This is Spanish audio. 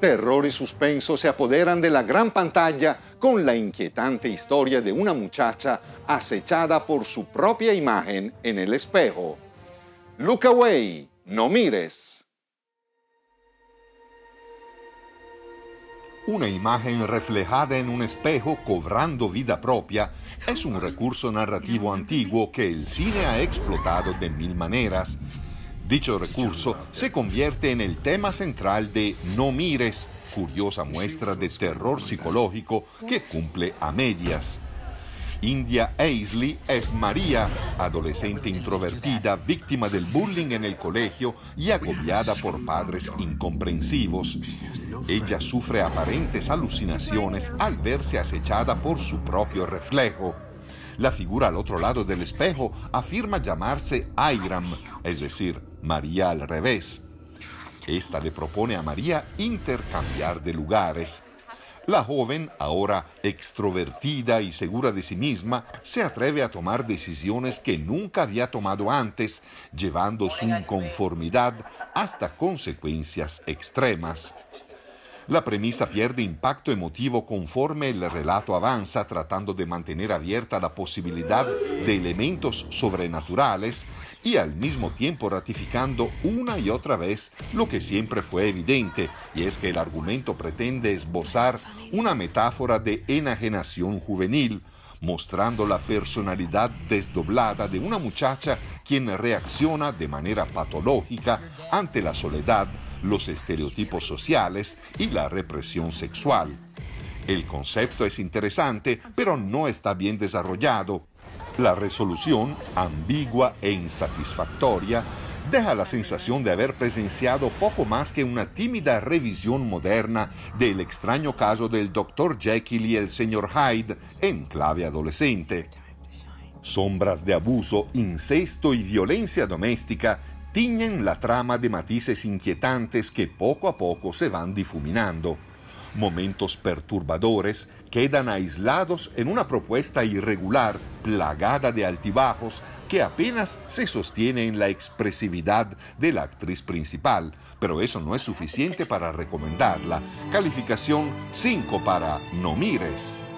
Terror y suspenso se apoderan de la gran pantalla con la inquietante historia de una muchacha acechada por su propia imagen en el espejo. Look away, no mires. Una imagen reflejada en un espejo cobrando vida propia es un recurso narrativo antiguo que el cine ha explotado de mil maneras. Dicho recurso se convierte en el tema central de No mires, curiosa muestra de terror psicológico que cumple a medias. India Aisley es María, adolescente introvertida, víctima del bullying en el colegio y agobiada por padres incomprensivos. Ella sufre aparentes alucinaciones al verse acechada por su propio reflejo. La figura al otro lado del espejo afirma llamarse Airam, es decir, María al revés. Esta le propone a María intercambiar de lugares. La joven, ahora extrovertida y segura de sí misma, se atreve a tomar decisiones que nunca había tomado antes, llevando su inconformidad hasta consecuencias extremas. La premisa pierde impacto emotivo conforme el relato avanza, tratando de mantener abierta la posibilidad de elementos sobrenaturales y al mismo tiempo ratificando una y otra vez lo que siempre fue evidente, y es que el argumento pretende esbozar una metáfora de enajenación juvenil, mostrando la personalidad desdoblada de una muchacha quien reacciona de manera patológica ante la soledad, los estereotipos sociales y la represión sexual. El concepto es interesante, pero no está bien desarrollado. La resolución, ambigua e insatisfactoria, deja la sensación de haber presenciado poco más que una tímida revisión moderna del extraño caso del Dr. Jekyll y el Sr. Hyde en clave adolescente. Sombras de abuso, incesto y violencia doméstica tiñen la trama de matices inquietantes que poco a poco se van difuminando. Momentos perturbadores quedan aislados en una propuesta irregular, plagada de altibajos, que apenas se sostiene en la expresividad de la actriz principal, pero eso no es suficiente para recomendarla. Calificación 5 para No mires.